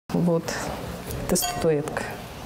Вот, это статуэтка.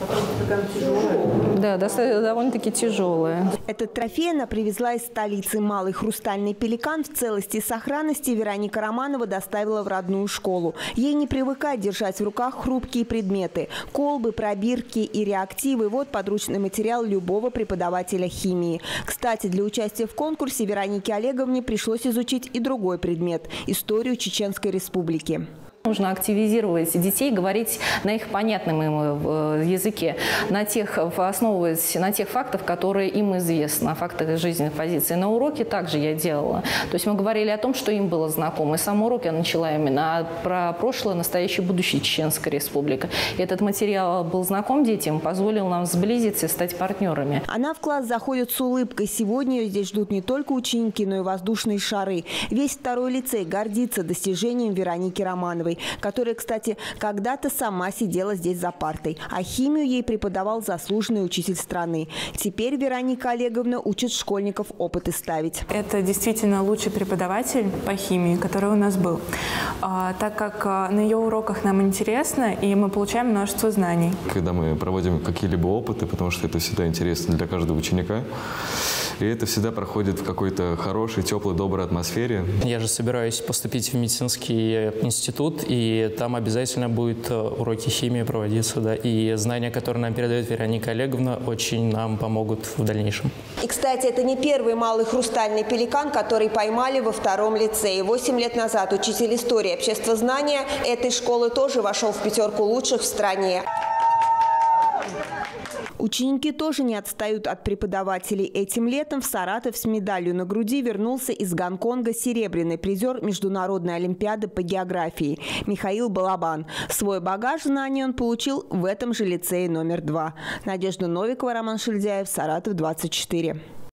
Да, довольно-таки тяжелая. Этот трофей она привезла из столицы. Малый хрустальный пеликан в целости и сохранности Вероника Романова доставила в родную школу. Ей не привыкать держать в руках хрупкие предметы. Колбы, пробирки и реактивы – вот подручный материал любого преподавателя химии. Кстати, для участия в конкурсе Веронике Олеговне пришлось изучить и другой предмет – историю Чеченской Республики. Нужно активизировать детей, говорить на их понятном им языке, основываясь на тех фактах, которые им известны, о фактах жизненной позиции. На уроке также я делала. То есть мы говорили о том, что им было знакомо. И сам урок я начала именно про прошлое, настоящее, будущее Чеченской Республики. И этот материал был знаком детям, позволил нам сблизиться и стать партнерами. Она в класс заходит с улыбкой. Сегодня ее здесь ждут не только ученики, но и воздушные шары. Весь второй лицей гордится достижением Вероники Романовой, которая, кстати, когда-то сама сидела здесь за партой, а химию ей преподавал заслуженный учитель страны. Теперь Вероника Олеговна учит школьников опыты ставить. Это действительно лучший преподаватель по химии, который у нас был, так как на ее уроках нам интересно, и мы получаем множество знаний. Когда мы проводим какие-либо опыты, потому что это всегда интересно для каждого ученика, и это всегда проходит в какой-то хорошей, теплой, доброй атмосфере. Я же собираюсь поступить в медицинский институт, и там обязательно будут уроки химии проводиться, да, и знания, которые нам передает Вероника Олеговна, очень нам помогут в дальнейшем. И, кстати, это не первый малый хрустальный пеликан, который поймали во втором лицее. 8 лет назад учитель истории и обществознания этой школы тоже вошел в пятерку лучших в стране. Ученики тоже не отстают от преподавателей. Этим летом в Саратов с медалью на груди вернулся из Гонконга серебряный призер Международной олимпиады по географии Михаил Балабан. Свой багаж знаний он получил в этом же лицее номер 2. Надежда Новикова, Роман Шильдяев, Саратов, 24.